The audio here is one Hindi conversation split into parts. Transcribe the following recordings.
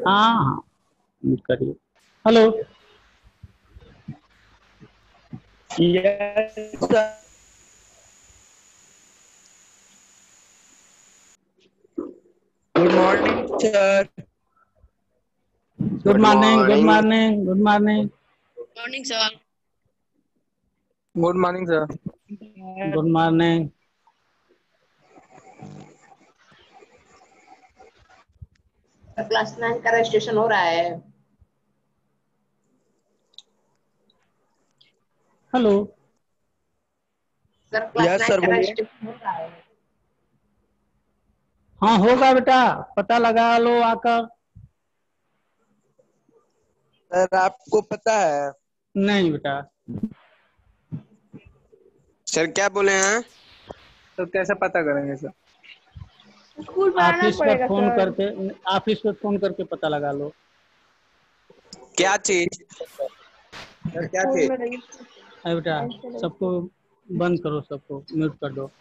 हाँ हाँ म्यूट करिए। Hello. Yes sir. Good morning sir. Good morning, good morning, good morning. Morning sir. Good morning sir. Good morning. Class 9 का रजिस्ट्रेशन हो रहा है। Hello. Sir class yes 9 sir का बोलिए। रजिस्ट्रेशन हो रहा है। हाँ होगा बेटा, पता लगा लो आकर। सर आपको पता है? नहीं बेटा। सर क्या बोले हैं? तो कैसे पता करेंगे सर? स्कूल पर आना ऑफिस पर पड़ेगा फोन सर। करके, ऑफिस पर फोन करके पता लगा लो। क्या चीज सर, क्या स्कूल चीज? में रजिस्ट्रेशन अरे बेटा, सबको बंद करो, सबको म्यूट कर दो।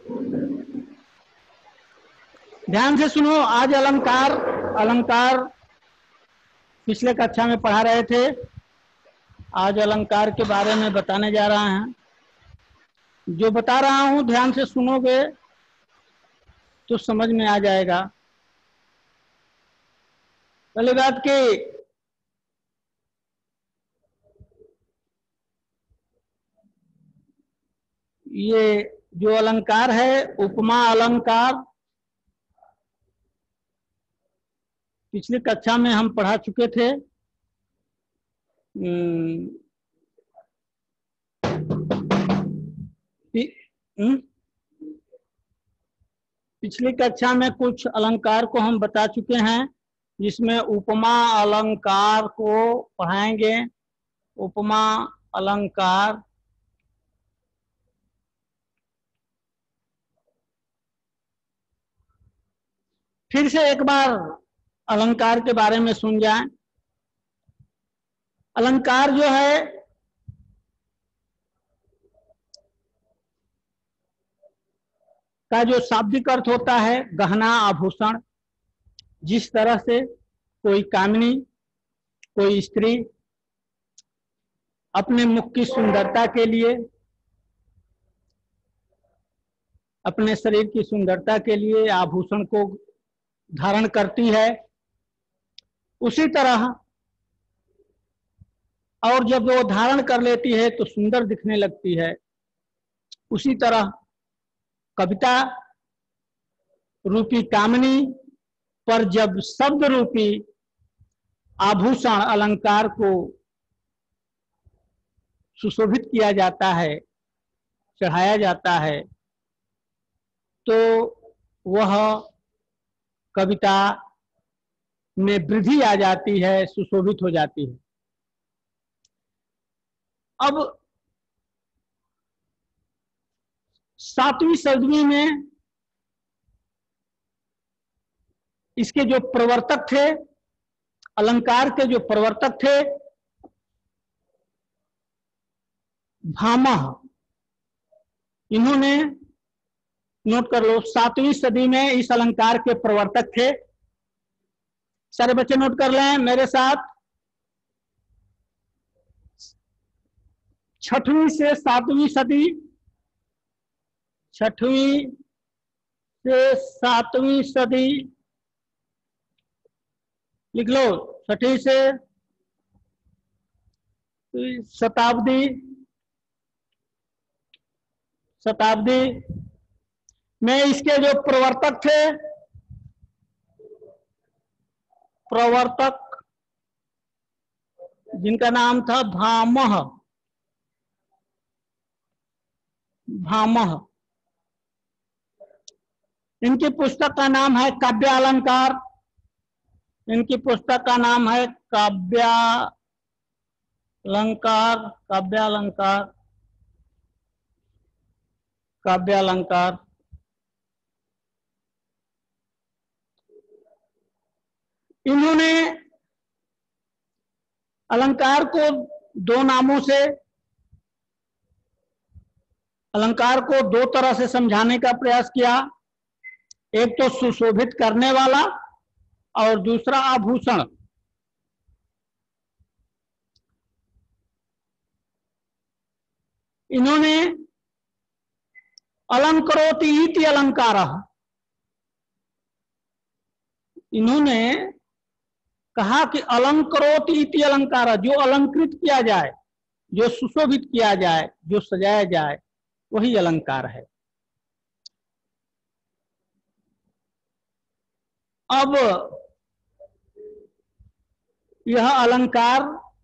ध्यान से सुनो। आज अलंकार अलंकार पिछले कक्षा में पढ़ा रहे थे। आज अलंकार के बारे में बताने जा रहा हैं। जो बता रहा हूं ध्यान से सुनोगे तो समझ में आ जाएगा। पहली बात कि ये जो अलंकार है, उपमा अलंकार, पिछली कक्षा में हम पढ़ा चुके थे। पिछली कक्षा में कुछ अलंकार को हम बता चुके हैं, जिसमें उपमा अलंकार को पढ़ाएंगे। उपमा अलंकार फिर से एक बार अलंकार के बारे में सुन जाएं। अलंकार जो है का जो शाब्दिक अर्थ होता है गहना आभूषण। जिस तरह से कोई कामिनी, कोई स्त्री अपने मुख की सुंदरता के लिए, अपने शरीर की सुंदरता के लिए आभूषण को धारण करती है, उसी तरह और जब वो धारण कर लेती है तो सुंदर दिखने लगती है। उसी तरह कविता रूपी कामनी पर जब शब्द रूपी आभूषण अलंकार को सुशोभित किया जाता है, चढ़ाया जाता है, तो वह कविता में वृद्धि आ जाती है, सुशोभित हो जाती है। अब 7वीं सदी में इसके जो प्रवर्तक थे, अलंकार के जो प्रवर्तक थे, भामह, इन्होंने, नोट कर लो, 7वीं सदी में इस अलंकार के प्रवर्तक थे। सारे बच्चे नोट कर लें मेरे साथ। 6वीं से 7वीं सदी, 6वीं से 7वीं सदी लिख लो। 6वीं से शताब्दी, शताब्दी में इसके जो प्रवर्तक थे, प्रवर्तक जिनका नाम था भामह, भामह, इनकी पुस्तक का नाम है काव्यालंकार। इनकी पुस्तक का नाम है काव्यालंकार, काव्यालंकार, काव्यालंकार। इन्होंने अलंकार को दो नामों से, अलंकार को दो तरह से समझाने का प्रयास किया। एक तो सुशोभित करने वाला और दूसरा आभूषण। इन्होंने अलंकरोति इति अलंकारः, इन्होंने कहा कि अलंकरोति इति अलंकारः, जो अलंकृत किया जाए, जो सुशोभित किया जाए, जो सजाया जाए, वही अलंकार है। अब यह अलंकार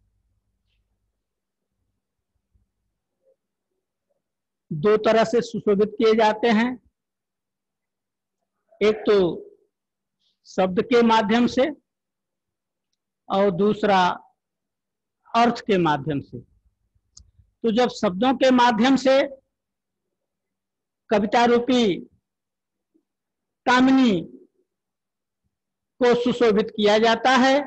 दो तरह से सुशोभित किए जाते हैं। एक तो शब्द के माध्यम से और दूसरा अर्थ के माध्यम से। तो जब शब्दों के माध्यम से कविता रूपी कामिनी को सुशोभित किया जाता है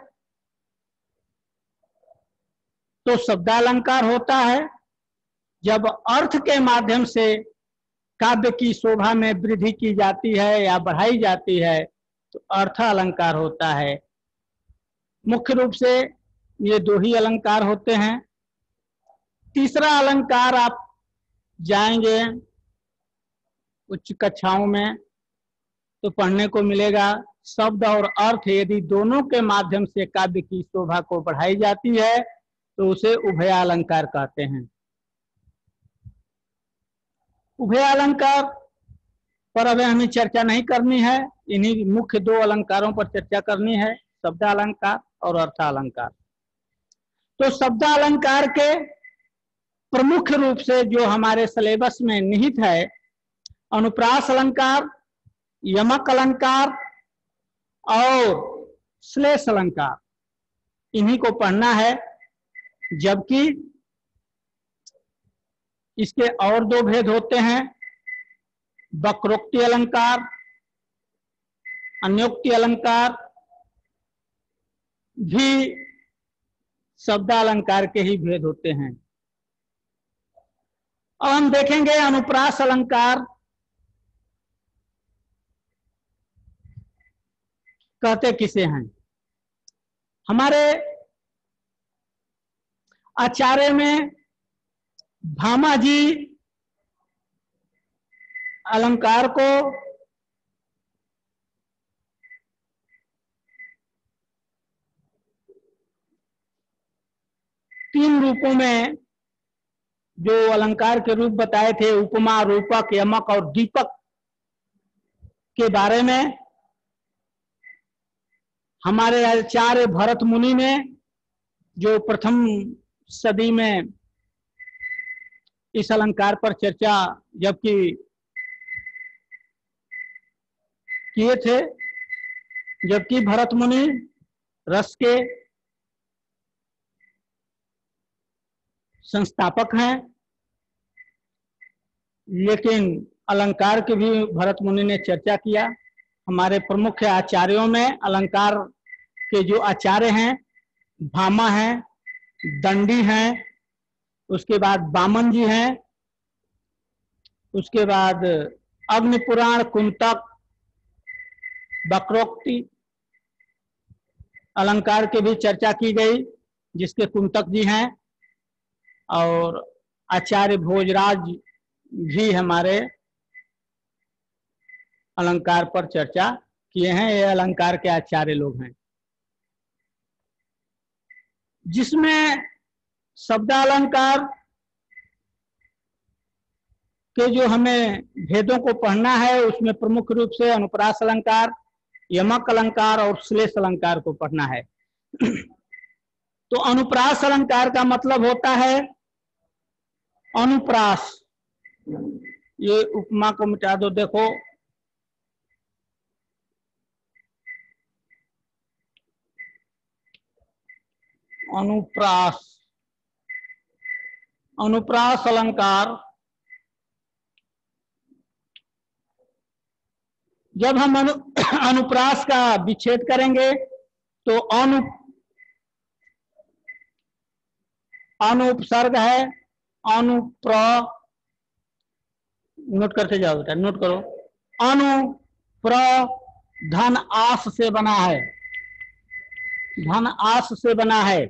तो शब्दालंकार होता है। जब अर्थ के माध्यम से काव्य की शोभा में वृद्धि की जाती है या बढ़ाई जाती है तो अर्थ अलंकार होता है। मुख्य रूप से ये दो ही अलंकार होते हैं। तीसरा अलंकार आप जाएंगे उच्च कक्षाओं में तो पढ़ने को मिलेगा। शब्द और अर्थ यदि दोनों के माध्यम से काव्य की शोभा को बढ़ाई जाती है तो उसे उभयालंकार कहते हैं। उभयालंकार पर अब हमें चर्चा नहीं करनी है, इन्हीं मुख्य दो अलंकारों पर चर्चा करनी है, शब्दालंकार और अर्थालंकार। तो शब्दालंकार के प्रमुख रूप से जो हमारे सिलेबस में निहित है, अनुप्रास अलंकार, यमक अलंकार और श्लेष अलंकार, इन्हीं को पढ़ना है। जबकि इसके और दो भेद होते हैं, वक्रोक्ति अलंकार, अन्योक्ति अलंकार भी शब्दालंकार के ही भेद होते हैं। अब हम देखेंगे अनुप्रास अलंकार कहते किसे हैं। हमारे आचार्य में भामा जी अलंकार को तीन रूपों में जो अलंकार के रूप बताए थे, उपमा, रूपक, यमक और दीपक के बारे में हमारे आचार्य भरत मुनि ने, जो प्रथम सदी में इस अलंकार पर चर्चा जबकि किए थे, जबकि भरत मुनि रस के संस्थापक हैं, लेकिन अलंकार की भी भरत मुनि ने चर्चा किया। हमारे प्रमुख आचार्यों में अलंकार के जो आचार्य हैं, भामा हैं, दंडी हैं, उसके बाद बामन जी हैं, उसके बाद अग्निपुराण, कुंतक, वक्रोक्ति अलंकार की भी चर्चा की गई, जिसके कुंतक जी हैं, और आचार्य भोजराज भी हमारे अलंकार पर चर्चा किए हैं। ये अलंकार के आचार्य लोग हैं। जिसमें शब्दालंकार के जो हमें भेदों को पढ़ना है, उसमें प्रमुख रूप से अनुप्रास अलंकार, यमक अलंकार और श्लेष अलंकार को पढ़ना है। तो अनुप्रास अलंकार का मतलब होता है अनुप्रास, ये उपमा को मिटा दो, देखो अनुप्रास, अनुप्रास अलंकार जब हम अनुप्रास का विच्छेद करेंगे तो अनुपसर्ग है, अनुप्र, नोट करते जाओ बेटा, नोट करो, अनुप्र धन आस से बना है, धन आस से बना है।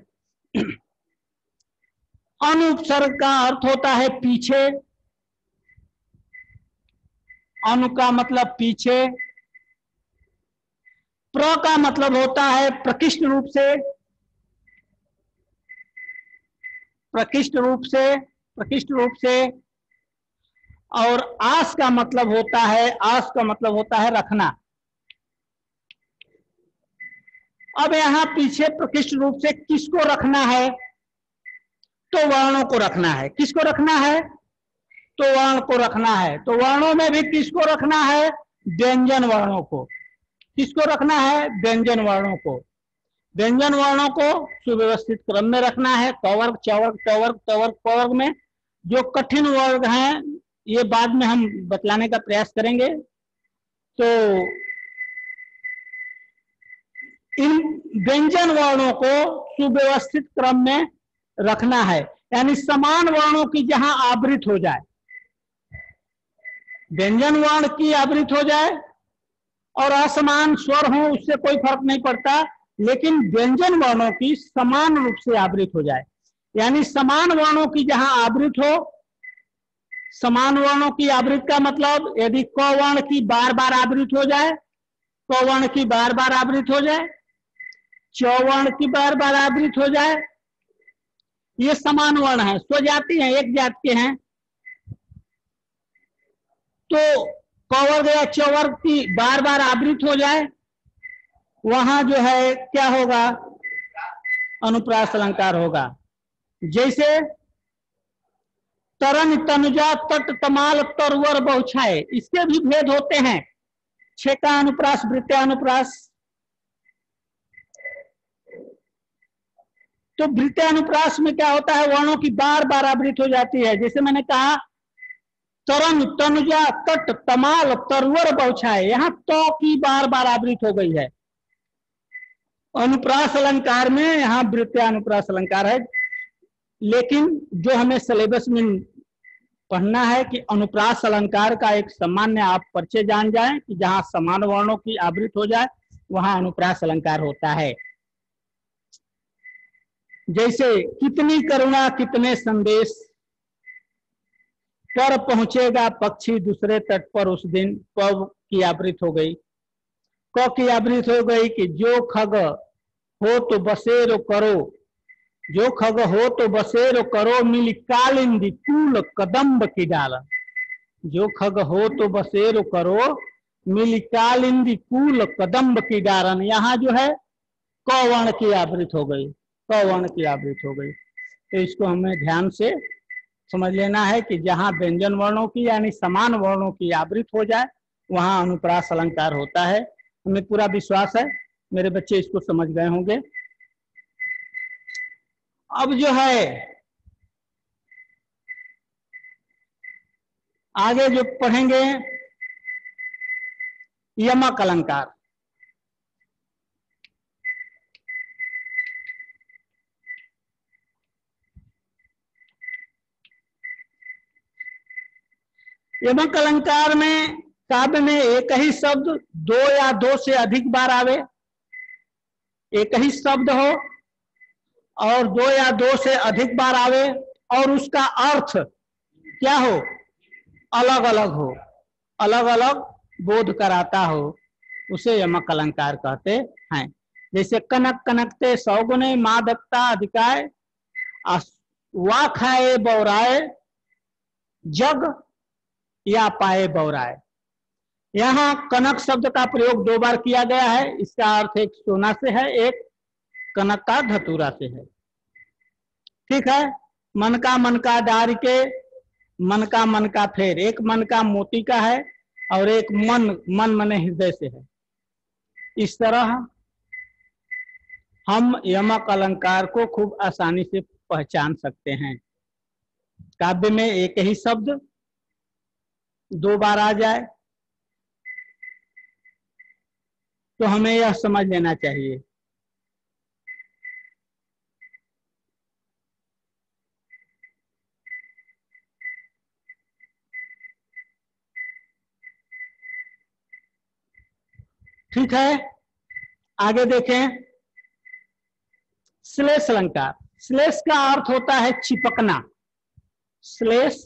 अनुपसर्ग का अर्थ होता है पीछे। अनु का मतलब पीछे। प्र का मतलब होता है प्रकृष्ट रूप से। प्रकृष्ट रूप से, प्रकृष्ट रूप से। और आस का मतलब होता है, आस का मतलब होता है रखना। अब यहां पीछे प्रकृष्ट रूप से किसको रखना है? तो वर्णों को रखना है। किसको रखना है? तो वर्ण को रखना है। तो वर्णों में भी किसको रखना है? व्यंजन वर्णों को। किसको रखना है? व्यंजन वर्णों को। व्यंजन वर्णों को सुव्यवस्थित क्रम में रखना है। कवर्ग, चवर्ग, टवर्ग, तवर्ग, पवर्ग में। जो कठिन वर्ग हैं ये बाद में हम बतलाने का प्रयास करेंगे। तो इन व्यंजन वर्णों को सुव्यवस्थित क्रम में रखना है, यानी समान वर्णों की जहां आवृत हो जाए। व्यंजन वर्ण की आवृत हो जाए और असमान स्वर हो उससे कोई फर्क नहीं पड़ता, लेकिन व्यंजन वर्णों की समान रूप से आवृत हो जाए। यानी समान वर्णों की जहां आवृत हो। समान वर्णों की आवृत का मतलब यदि क वर्ण की बार बार आवृत हो जाए, क वर्ण की बार बार आवृत हो जाए, च वर्ण की बार बार आवृत हो जाए, ये समान वर्ण है, स्वजाति है, एक जात के हैं। तो क वर्ग या च वर्ग की बार बार आवृत हो जाए, वहां जो है क्या होगा? अनुप्रास अलंकार होगा। जैसे तरन, तनुजा, तट, तमाल, तरवर, बहुछाए, इसके भी भेद होते हैं। छेका अनुप्रास, वृत्यानुप्रास। तो वृत्यानुप्रास में क्या होता है? वर्णों की बार बार आवृत हो जाती है। जैसे मैंने कहा तरन, तनुजा, तट, तमाल, तरवर, बहुछाए, यहां तो की बार बार आवृत हो गई है। अनुप्रास अलंकार में यहां वृत्यानुप्रास अलंकार है। लेकिन जो हमें सिलेबस में पढ़ना है कि अनुप्रास अलंकार का एक सामान्य आप परिचय जान जाएं कि जहां समान वर्णों की आवृत हो जाए वहां अनुप्रास अलंकार होता है। जैसे कितनी करुणा कितने संदेश, पर पहुंचेगा पक्षी दूसरे तट पर उस दिन। क की आवृत हो गई। क की आवृत हो गई कि जो खग हो तो बसेरो करो, जो खग हो तो बसेरो करो, मिल कालिंदी कूल कदम्ब की डाला। जो खग हो तो बसेरो करो, मिल कालिंदी कूल कदम्ब की डारन। यहां जो है क वर्ण की आवृत हो गई, क वर्ण की आवृत हो गई। तो इसको हमें ध्यान से समझ लेना है कि जहां व्यंजन वर्णों की यानी समान वर्णों की आवृत हो जाए वहां अनुप्रास अलंकार होता है। हमें पूरा विश्वास है मेरे बच्चे इसको समझ गए होंगे। अब जो है आगे जो पढ़ेंगे यमक अलंकार। यमक अलंकार में काव्य में एक ही शब्द दो या दो से अधिक बार आवे, एक ही शब्द हो और दो या दो से अधिक बार आवे और उसका अर्थ क्या हो? अलग अलग हो, अलग अलग बोध कराता हो, उसे यमक अलंकार कहते हैं। जैसे कनक कनकते सौगुने मादकता अधिकाय, वा खाए बौराए, जग या पाए बौराए। यहां कनक शब्द का प्रयोग दो बार किया गया है। इसका अर्थ एक सोना से है, एक कनक का धतूरा से है। ठीक है। मन का डार के, मन का फेर, एक मन का मोती का है और एक मन मने हृदय से है। इस तरह हम यमक अलंकार को खूब आसानी से पहचान सकते हैं। काव्य में एक ही शब्द दो बार आ जाए तो हमें यह समझ लेना चाहिए। ठीक है, आगे देखें। श्लेष अलंकार, श्लेष का अर्थ होता है चिपकना। श्लेष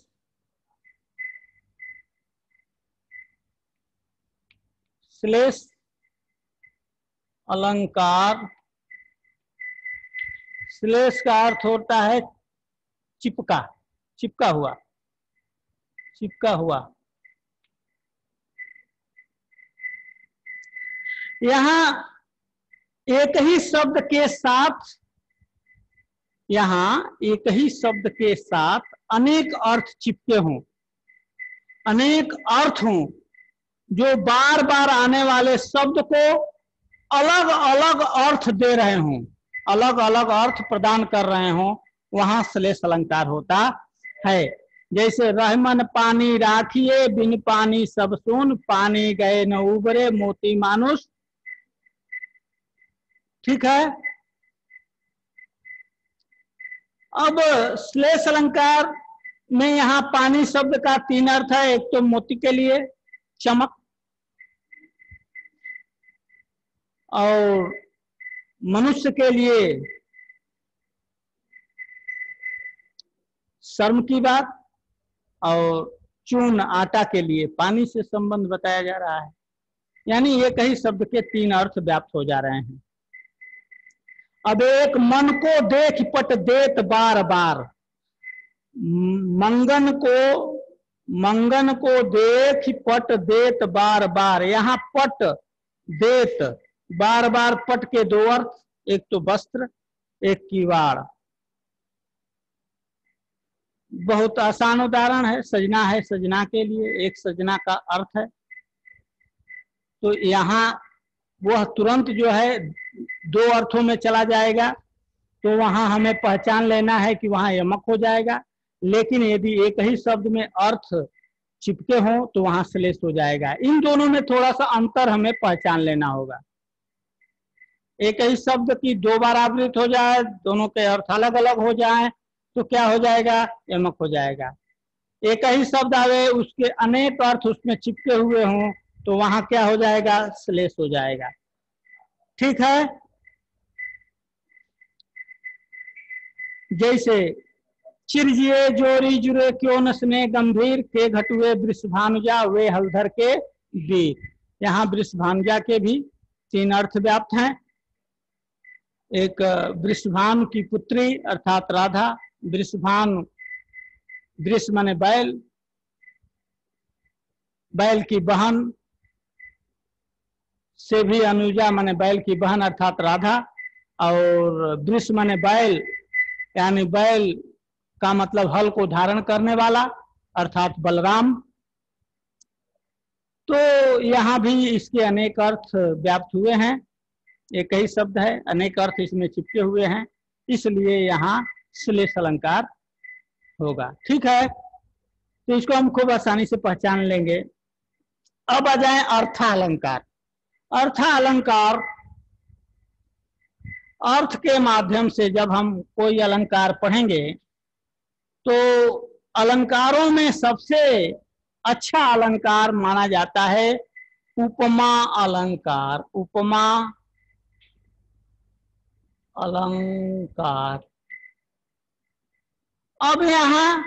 श्लेष अलंकार, श्लेष का अर्थ होता है चिपका, चिपका हुआ, चिपका हुआ। यहां एक ही शब्द के साथ, यहां एक ही शब्द के साथ अनेक अर्थ चिपके हों, अनेक अर्थ हों, जो बार बार आने वाले शब्द को अलग अलग अर्थ दे रहे हों, अलग अलग अर्थ प्रदान कर रहे हों, वहां श्लेष अलंकार होता है। जैसे रहमन पानी राखिए, बिन पानी सब सुन, पानी गए न उबरे मोती मानुष। ठीक है। अब श्लेष अलंकार में यहाँ पानी शब्द का 3 अर्थ है। एक तो मोती के लिए चमक, और मनुष्य के लिए शर्म की बात, और चून आटा के लिए पानी से संबंध बताया जा रहा है। यानी एक ही शब्द के 3 अर्थ व्याप्त हो जा रहे हैं। अब एक मन को देख पट देत बार बार, मंगन को देख पट देत बार बार। यहाँ पट देत बार बार, पट के 2 अर्थ, एक तो वस्त्र, एक किवाड़। बहुत आसान उदाहरण है, सजना है, सजना के लिए एक सजना का अर्थ है। तो यहाँ वह तुरंत जो है 2 अर्थों में चला जाएगा, तो वहां हमें पहचान लेना है कि वहां यमक हो जाएगा। लेकिन यदि एक ही शब्द में अर्थ चिपके हों तो वहां श्लेष हो जाएगा। इन दोनों में थोड़ा सा अंतर हमें पहचान लेना होगा। एक ही शब्द की 2 बार आवृत्ति हो जाए, दोनों के अर्थ अलग अलग हो जाए, तो क्या हो जाएगा? यमक हो जाएगा। एक ही शब्द आवे, उसके अनेक अर्थ उसमें चिपके हुए हों, तो वहां क्या हो जाएगा? श्लेष हो जाएगा। ठीक है। जैसे चिरजिए जोरी जुरे क्यों न स्नेह गंभीर, के घटुए वृषभानुजा वे हलधर के वीर। यहाँ वृषभानुजा के भी 3 अर्थ व्याप्त हैं। एक वृषभानु की पुत्री अर्थात राधा, वृषभानु वृष माने बैल, बैल की बहन से भी अनुजा माने बैल की बहन अर्थात राधा, और वृष माने बैल, यानी बैल का मतलब हल को धारण करने वाला अर्थात बलराम। तो यहाँ भी इसके अनेक अर्थ व्याप्त हुए हैं। एक ही शब्द है, अनेक अर्थ इसमें चिपके हुए हैं, इसलिए यहाँ श्लेष अलंकार होगा। ठीक है। तो इसको हम खूब आसानी से पहचान लेंगे। अब आ जाए अर्थालंकार। अर्थालंकार, अर्थ के माध्यम से जब हम कोई अलंकार पढ़ेंगे तो अलंकारों में सबसे अच्छा अलंकार माना जाता है उपमा अलंकार। उपमा अलंकार। अब यहाँ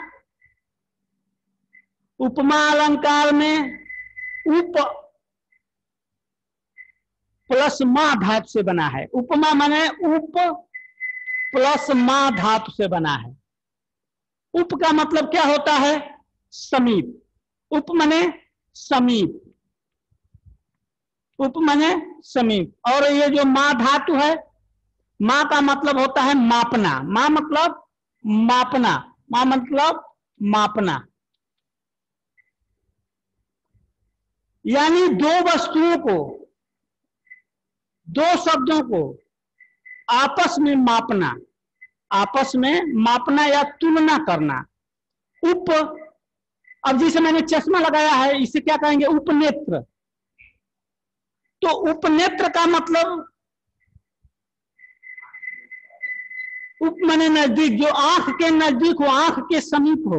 उपमा अलंकार में उप प्लस मा धातु से बना है। उपमा माने उप प्लस मा धातु से बना है। उप का मतलब क्या होता है? समीप। उप माने समीप, उप माने समीप। और ये जो मा धातु है, मा का मतलब होता है मापना। मा मतलब मापना, मा मतलब मापना। यानी 2 वस्तुओं को, 2 शब्दों को आपस में मापना, आपस में मापना या तुलना करना। उप, अब जैसे मैंने चश्मा लगाया है, इसे क्या कहेंगे? उपनेत्र। तो उपनेत्र का मतलब उप माने नजदीक, जो आंख के नजदीक हो, आंख के समीप हो।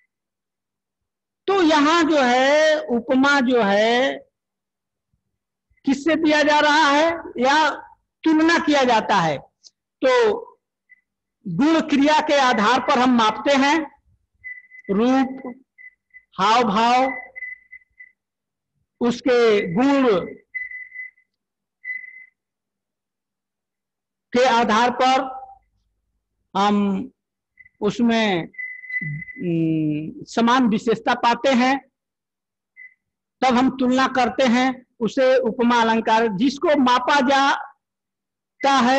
तो यहां जो है उपमा जो है किससे दिया जा रहा है या तुलना किया जाता है? तो गुण क्रिया के आधार पर हम मापते हैं। रूप, हाव भाव, उसके गुण के आधार पर हम उसमें समान विशेषता पाते हैं, तब हम तुलना करते हैं। उसे उपमा अलंकार, जिसको मापा जाता है,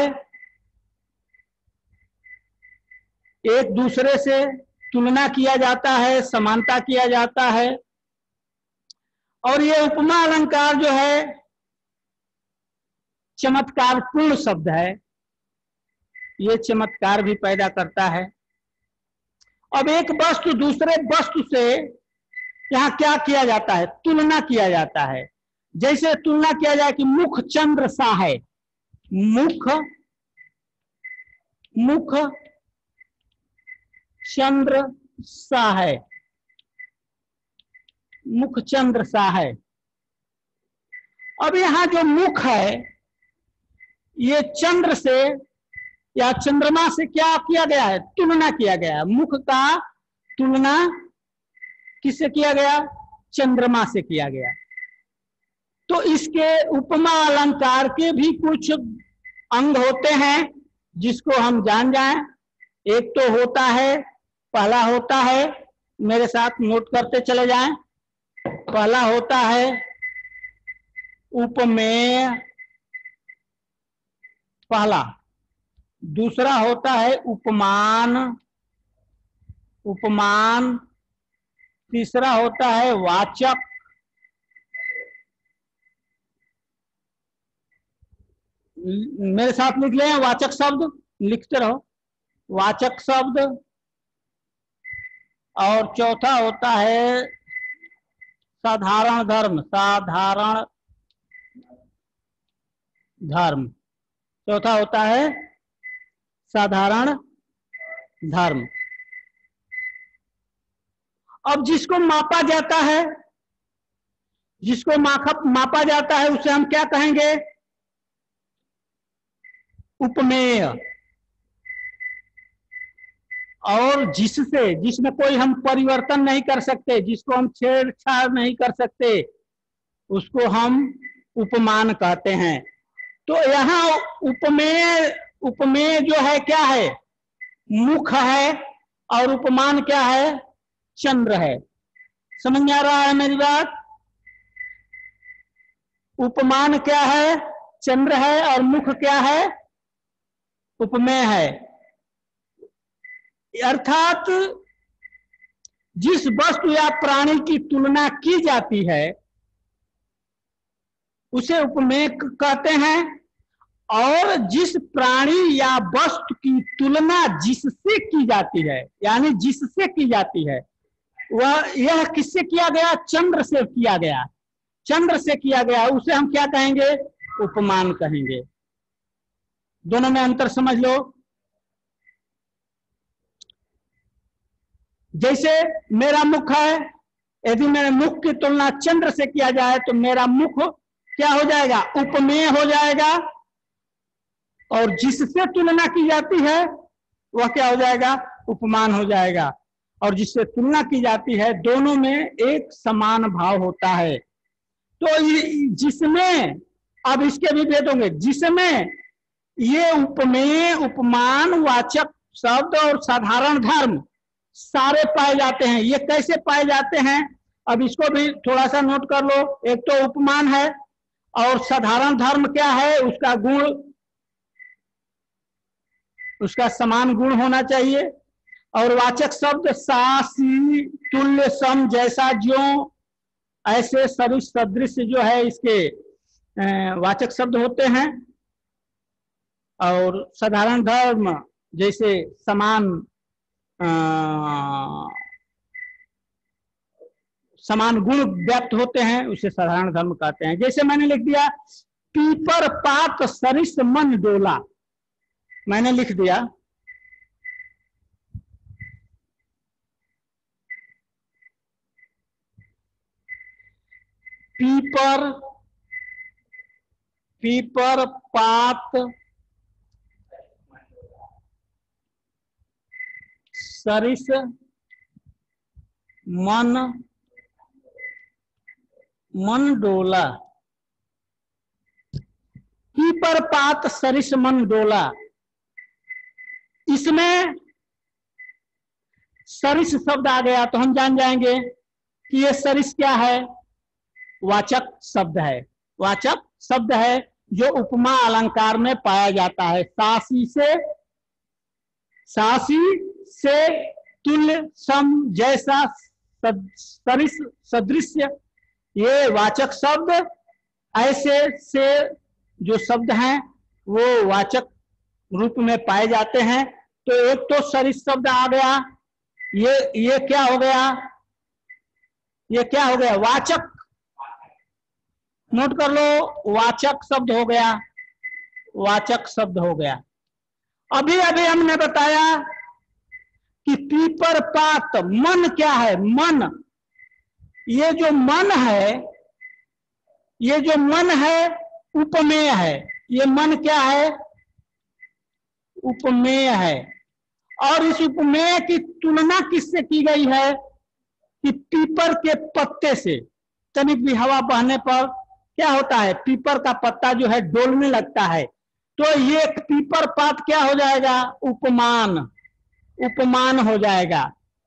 एक दूसरे से तुलना किया जाता है, समानता किया जाता है। और ये उपमा अलंकार जो है चमत्कार पूर्ण शब्द है, ये चमत्कार भी पैदा करता है। अब एक वस्तु दूसरे वस्तु से यहाँ क्या किया जाता है? तुलना किया जाता है। जैसे तुलना किया जाए कि मुख चंद्र सा है, मुख चंद्र सा है, मुख चंद्र सा है। अब यहाँ जो मुख है ये चंद्र से या चंद्रमा से क्या किया गया है? तुलना किया गया है। मुख का तुलना किससे किया गया? चंद्रमा से किया गया। तो इसके उपमा अलंकार के भी कुछ अंग होते हैं जिसको हम जान जाएं। एक तो होता है, पहला होता है, मेरे साथ नोट करते चले जाएं। पहला होता है उपमेय, पहला। दूसरा होता है उपमान, उपमान। तीसरा होता है वाचक, मेरे साथ लिख लें वाचक शब्द, लिखते रहो, वाचक शब्द। और चौथा होता है साधारण धर्म, साधारण धर्म। चौथा होता है साधारण धर्म। अब जिसको मापा जाता है, जिसको मापा जाता है उसे हम क्या कहेंगे? उपमेय। और जिससे, जिसमें कोई हम परिवर्तन नहीं कर सकते, जिसको हम छेड़छाड़ नहीं कर सकते, उसको हम उपमान कहते हैं। तो यहाँ उपमेय, उपमेय जो है क्या है? मुख है, और उपमान क्या है? चंद्र है। समझ में आ रहा है मेरी बात? उपमान क्या है? चंद्र है, और मुख क्या है? उपमेय है। अर्थात जिस वस्तु या प्राणी की तुलना की जाती है उसे उपमेय कहते हैं। और जिस प्राणी या वस्तु की तुलना जिससे की जाती है, यानी जिससे की जाती है, वह, यह किससे किया गया? चंद्र से किया गया, चंद्र से किया गया, उसे हम क्या कहेंगे? उपमान कहेंगे। दोनों में अंतर समझ लो। जैसे मेरा मुख है, यदि मेरे मुख की तुलना चंद्र से किया जाए तो मेरा मुख क्या हो जाएगा? उपमेय हो जाएगा। और जिससे तुलना की जाती है वह क्या हो जाएगा? उपमान हो जाएगा। और जिससे तुलना की जाती है, दोनों में एक समान भाव होता है। तो जिसमें, अब इसके भी भेद होंगे, जिसमें ये उपमेय, उपमान, वाचक शब्द और साधारण धर्म सारे पाए जाते हैं। ये कैसे पाए जाते हैं? अब इसको भी थोड़ा सा नोट कर लो। एक तो उपमान है, और साधारण धर्म क्या है? उसका गुण, उसका समान गुण होना चाहिए। और वाचक शब्द सा, सी, तुल्य, सम, जैसा, ज्यों, ऐसे सदृश, सदृश जो है इसके वाचक शब्द होते हैं। और साधारण धर्म जैसे समान, समान गुण व्यक्त होते हैं, उसे साधारण धर्म कहते हैं। जैसे मैंने लिख दिया पीपर पात सरिस मन डोला, मैंने लिख दिया पीपर, पीपर पात सरिस मन मन डोला। पीपर पात सरिस मन डोला, इसमें सरिस शब्द आ गया तो हम जान जाएंगे कि ये सरिस क्या है, वाचक शब्द है। वाचक शब्द है जो उपमा अलंकार में पाया जाता है। सासी से तुल्य सम जैसा सरिस सदृश्य, ये वाचक शब्द। ऐसे से जो शब्द हैं वो वाचक रूप में पाए जाते हैं। तो एक तो सरिस शब्द आ गया, ये क्या हो गया, ये क्या हो गया, वाचक। नोट कर लो, वाचक शब्द हो गया, वाचक शब्द हो गया। अभी अभी हमने बताया कि पीपर पात मन क्या है, मन। ये जो मन है, ये जो मन है उपमेय है। ये मन क्या है, उपमेय है। और इस उपमेय की तुलना किससे की गई है कि पीपर के पत्ते से। तनिक भी हवा बहने पर क्या होता है, पीपर का पत्ता जो है डोलने लगता है। तो ये पीपर पात क्या हो जाएगा, उपमान, उपमान हो जाएगा।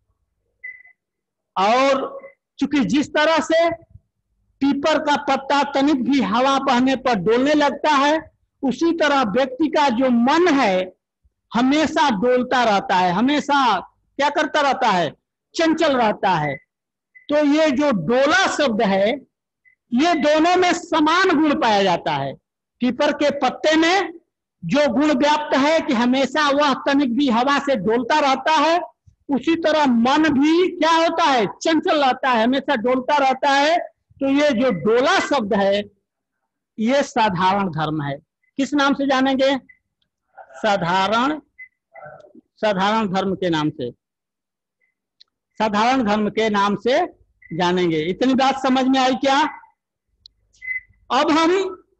और चूंकि जिस तरह से पीपर का पत्ता तनिक भी हवा बहने पर डोलने लगता है, उसी तरह व्यक्ति का जो मन है हमेशा डोलता रहता है, हमेशा क्या करता रहता है, चंचल रहता है। तो ये जो डोला शब्द है, ये दोनों में समान गुण पाया जाता है। पीपर के पत्ते में जो गुण व्याप्त है कि हमेशा वह तनिक भी हवा से डोलता रहता है, उसी तरह मन भी क्या होता है, चंचल रहता है, हमेशा डोलता रहता है। तो ये जो डोला शब्द है ये साधारण धर्म है। किस नाम से जानेंगे, साधारण, साधारण धर्म के नाम से, साधारण धर्म के नाम से जानेंगे। इतनी बात समझ में आई क्या? अब हम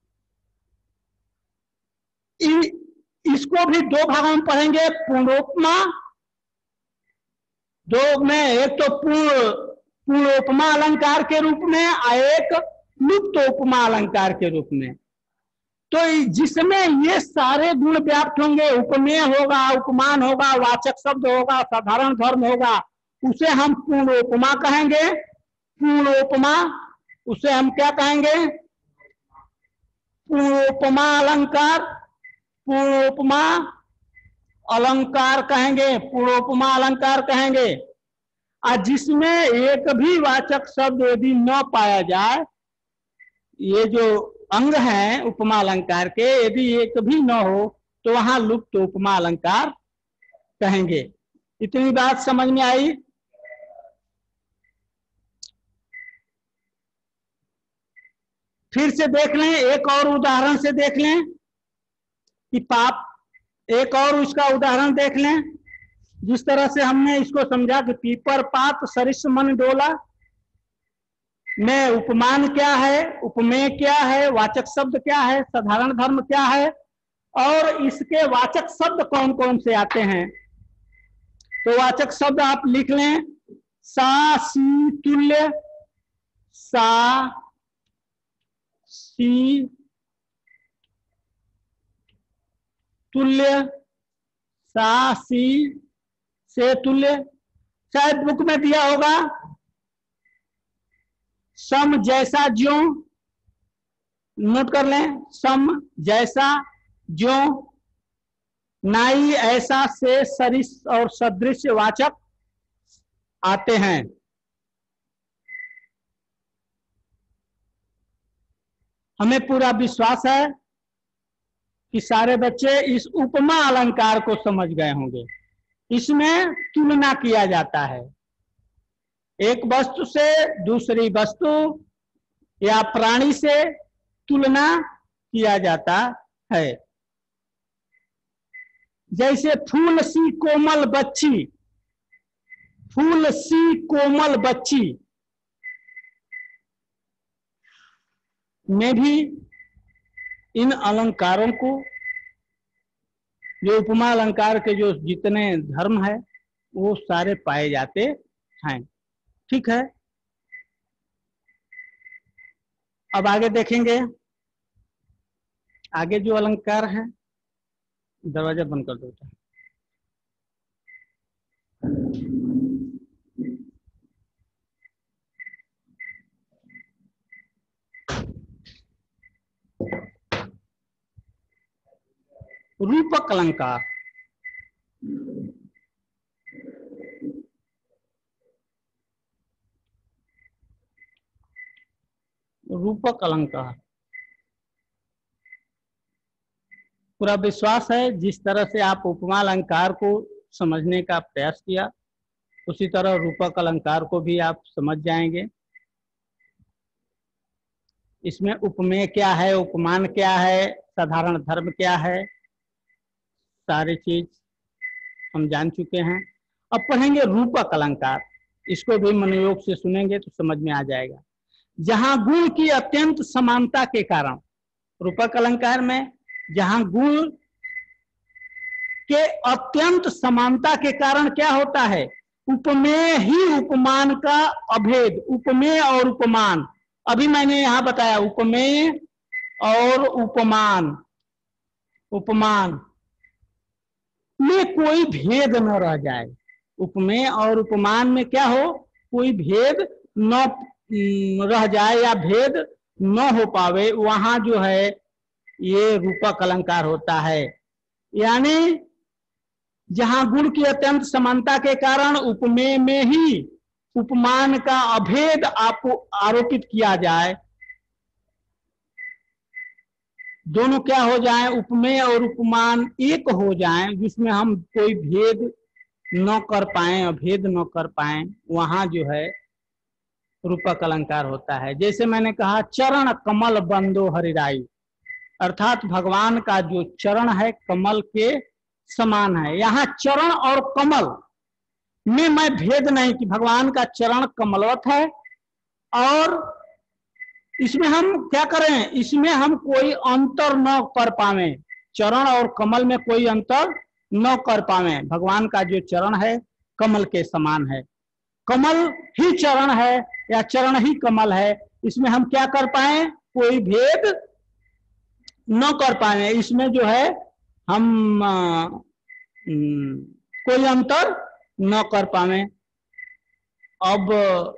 इसको भी दो भागों में पढ़ेंगे, पूर्णोपमा दो में, एक तो पूर्णोपमा अलंकार के रूप में और एक लुप्तोपमा अलंकार के रूप में। तो जिसमें ये सारे गुण व्याप्त होंगे, उपमेय होगा, उपमान होगा, वाचक शब्द होगा, साधारण धर्म होगा, उसे हम पूर्णोपमा कहेंगे। पूर्णोपमा, उसे हम क्या कहेंगे, पूर्णोपमा अलंकार, पूर्णोपमा अलंकार कहेंगे, पूर्णोपमा अलंकार कहेंगे। और जिसमें एक भी वाचक शब्द यदि न पाया जाए, ये जो अंग हैं उपमा अलंकार के, यदि एक भी न हो तो वहां लुप्त उपमा अलंकार कहेंगे। इतनी बात समझ में आई? फिर से देख लें, एक और उदाहरण से देख लें कि पाप, एक और उसका उदाहरण देख लें। जिस तरह से हमने इसको समझा कि पीपर पात सरिस मन डोला में उपमान क्या है, उपमेय क्या है, वाचक शब्द क्या है, साधारण धर्म क्या है, और इसके वाचक शब्द कौन कौन से आते हैं। तो वाचक शब्द आप लिख लें, सा सी तुल्य, सा सी तुल्य, सा सी से तुल्य। शायद बुक में दिया होगा सम जैसा ज्यों, नोट कर लें, सम जैसा ज्यों, नाई ऐसा से सरिस और सदृश वाचक आते हैं। हमें पूरा विश्वास है कि सारे बच्चे इस उपमा अलंकार को समझ गए होंगे। इसमें तुलना किया जाता है, एक वस्तु से दूसरी वस्तु या प्राणी से तुलना किया जाता है। जैसे फूल सी कोमल बच्ची, फूल सी कोमल बच्ची में भी इन अलंकारों को, जो उपमा अलंकार के जो जितने धर्म है वो सारे पाए जाते हैं। ठीक है, अब आगे देखेंगे। आगे जो अलंकार है, दरवाजा बंद कर दो। रूपक अलंकार। रूपक अलंकार पूरा विश्वास है जिस तरह से आप उपमा अलंकार को समझने का प्रयास किया, उसी तरह रूपक अलंकार को भी आप समझ जाएंगे। इसमें उपमेय क्या है, उपमान क्या है, साधारण धर्म क्या है, सारी चीज हम जान चुके हैं। अब पढ़ेंगे रूपक अलंकार। इसको भी मनोयोग से सुनेंगे तो समझ में आ जाएगा। जहां गुण की अत्यंत समानता के कारण, रूपक अलंकार में जहां गुण के अत्यंत समानता के कारण क्या होता है, उपमेय ही उपमान का अभेद। उपमेय और उपमान, अभी मैंने यहां बताया उपमेय और उपमान, उपमान में कोई भेद न रह जाए। उपमेय और उपमान में क्या हो, कोई भेद न रह जाए या भेद न हो पावे, वहां जो है ये रूपक अलंकार होता है। यानी जहां गुण की अत्यंत समानता के कारण उपमेय में ही उपमान का अभेद आपको आरोपित किया जाए, दोनों क्या हो जाए, उपमेय और उपमान एक हो जाए, जिसमें हम कोई भेद न कर पाए, अभेद न कर पाए, वहां जो है रूपक अलंकार होता है। जैसे मैंने कहा चरण कमल बंदो हरिराई, अर्थात भगवान का जो चरण है कमल के समान है। यहाँ चरण और कमल में मैं भेद नहीं कि भगवान का चरण कमलवत है और इसमें हम क्या करें, इसमें हम कोई अंतर न कर पावे, चरण और कमल में कोई अंतर न कर पावे। भगवान का जो चरण है कमल के समान है, कमल ही चरण है या चरण ही कमल है, इसमें हम क्या कर पाए, कोई भेद न कर पाए। इसमें जो है हम कोई अंतर न कर पाए। अब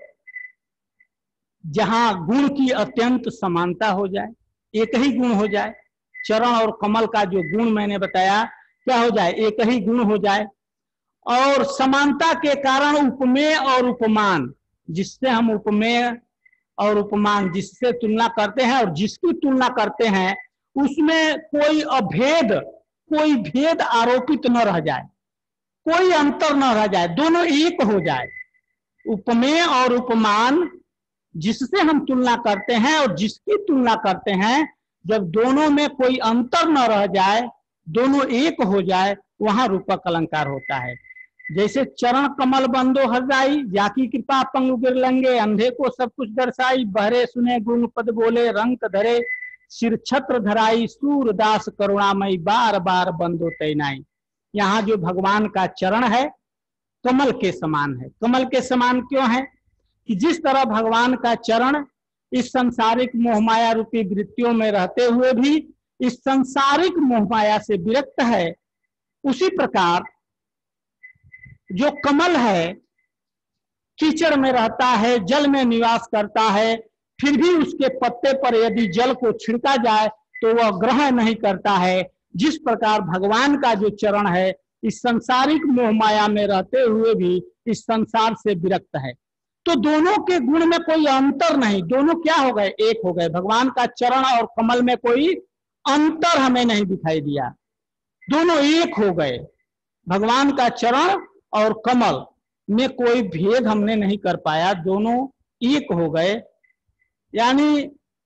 जहां गुण की अत्यंत समानता हो जाए, एक ही गुण हो जाए, चरण और कमल का जो गुण मैंने बताया क्या हो जाए, एक ही गुण हो जाए, और समानता के कारण उपमेय और उपमान, जिससे हम उपमेय और उपमान जिससे तुलना करते हैं और जिसकी तुलना करते हैं उसमें कोई अभेद, कोई भेद आरोपित न रह जाए, कोई अंतर न रह जाए, दोनों एक हो जाए। उपमेय और उपमान जिससे हम तुलना करते हैं और जिसकी तुलना करते हैं, जब दोनों में कोई अंतर न रह जाए, दोनों एक हो जाए, वहां रूपक अलंकार होता है। जैसे चरण कमल बंदो हरजाई, जाकी कृपा पंगु गिरलंगे, अंधे को सब कुछ दर्शाई, बहरे सुने गुण पद बोले, रंक धरे सिर छत्र धराई, सूरदास करुणामयी, बार बार बंदो तैनाई। यहाँ जो भगवान का चरण है कमल के समान है। कमल के समान क्यों है कि जिस तरह भगवान का चरण इस संसारिक मोहमाया रूपी वृत्तियों में रहते हुए भी इस संसारिक मोहमाया से विरक्त है, उसी प्रकार जो कमल है कीचड़ में रहता है, जल में निवास करता है, फिर भी उसके पत्ते पर यदि जल को छिड़का जाए तो वह ग्रहण नहीं करता है। जिस प्रकार भगवान का जो चरण है इस संसारिक मोहमाया में रहते हुए भी इस संसार से विरक्त है, तो दोनों के गुण में कोई अंतर नहीं, दोनों क्या हो गए, एक हो गए। भगवान का चरण और कमल में कोई अंतर हमें नहीं दिखाई दिया, दोनों एक हो गए। भगवान का चरण और कमल में कोई भेद हमने नहीं कर पाया, दोनों एक हो गए। यानी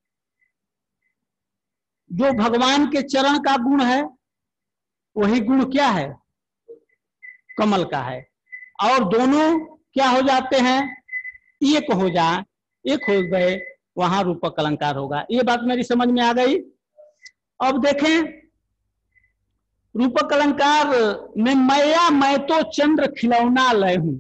जो भगवान के चरण का गुण है वही गुण क्या है, कमल का है, और दोनों क्या हो जाते हैं, एक हो जाए, एक हो गए, वहां रूपक अलंकार होगा। ये बात मेरी समझ में आ गई। अब देखें रूपक अलंकार में मैया मैं तो चंद्र खिलौना लय हूं।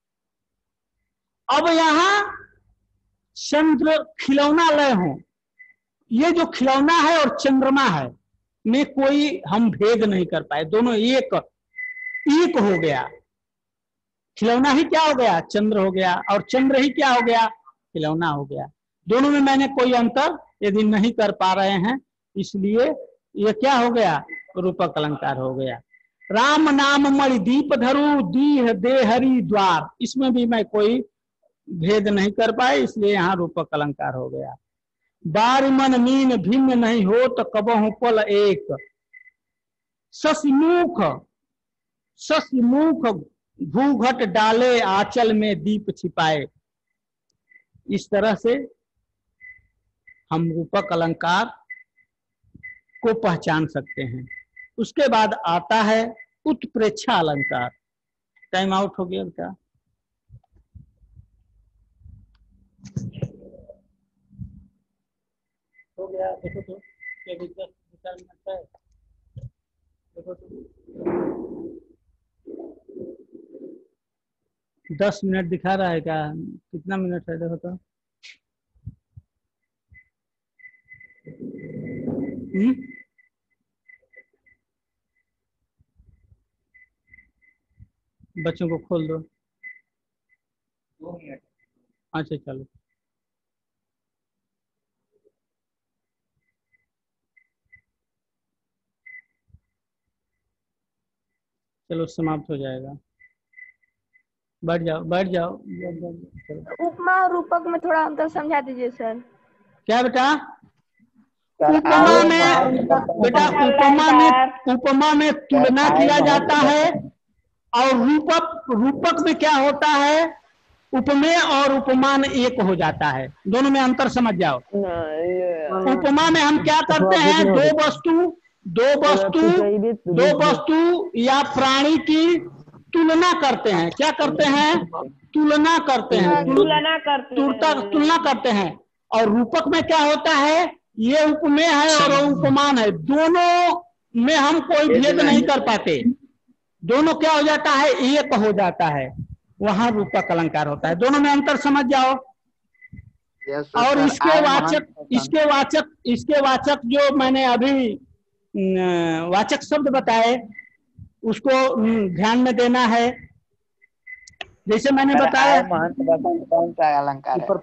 अब यहां चंद्र खिलौना लय हूं, ये जो खिलौना है और चंद्रमा है में कोई हम भेद नहीं कर पाए, दोनों एक हो गया। खिलौना ही क्या हो गया? चंद्र हो गया, और चंद्र ही क्या हो गया? खिलौना हो गया। दोनों में मैंने कोई अंतर यदि नहीं कर पा रहे हैं, इसलिए ये क्या हो गया? रूपक अलंकार हो गया। राम नाम मणि दीप धरु दीह दे हरि द्वार, इसमें भी मैं कोई भेद नहीं कर पाए, इसलिए यहाँ रूपक अलंकार हो गया। बार मन मीन भिन्न नहीं हो तो कबहु पल एक, शशिमुख भूघट डाले आंचल में दीप छिपाए। इस तरह से हम रूपक अलंकार को पहचान सकते हैं। उसके बाद आता है उत्प्रेक्षा अलंकार। टाइम आउट हो गया क्या? हो गया, देखो तो 10 मिनट है, देखो तो 10 मिनट दिखा रहा है क्या? कितना मिनट है देखो तो। बच्चों को खोल दो। 2 मिनट। अच्छा चलो, चलो समाप्त हो जाएगा। बैठ जाओ बैठ जाओ। उपमा और रूपक में थोड़ा अंतर समझा दीजिए सर। क्या बेटा? उपमा में बेटा, उपमा में तुलना किया जाता है, और रूपक में क्या होता है? उपमेय और उपमान एक हो जाता है। दोनों में अंतर समझ जाओ। उपमा में हम क्या करते हैं? दो वस्तु या प्राणी की तुलना करते हैं। क्या करते हैं? तुलना करते हैं, तुलना करते हैं। और रूपक में क्या होता है? ये उपमेय है और उपमान है, दोनों में हम कोई भेद नहीं कर पाते, दोनों क्या हो जाता है? एक हो जाता है। वहां रूपक अलंकार होता है। दोनों में अंतर समझ जाओ। और इसके वाचक जो मैंने अभी वाचक शब्द बताए, उसको ध्यान में देना है। जैसे मैंने बताया, कौन सा अलंकार है?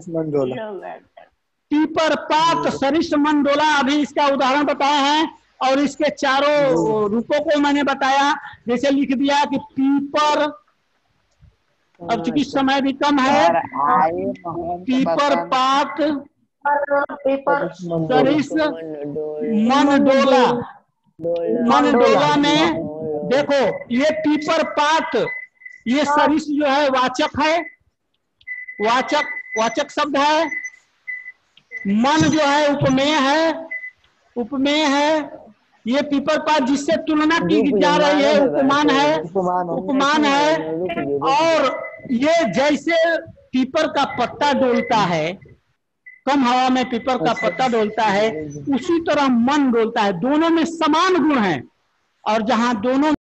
पीपर पात सरिस मंडोला, अभी इसका उदाहरण बताए हैं। और इसके चारों रूपों को मैंने बताया। जैसे लिख दिया कि पीपर, अब चूंकि समय भी कम है, पीपर पात सरिस मंडोला। मंडोला में देखो, ये पीपर पात, ये सरिस जो है वाचक है, वाचक शब्द है। मन जो है उपमेय है। ये पीपर पात जिससे तुलना की जा रही है उपमान है। और ये जैसे पीपर का पत्ता डोलता है, कम हवा में पीपर का पत्ता डोलता है, उसी तरह मन डोलता है। दोनों में समान गुण है, और जहां दोनों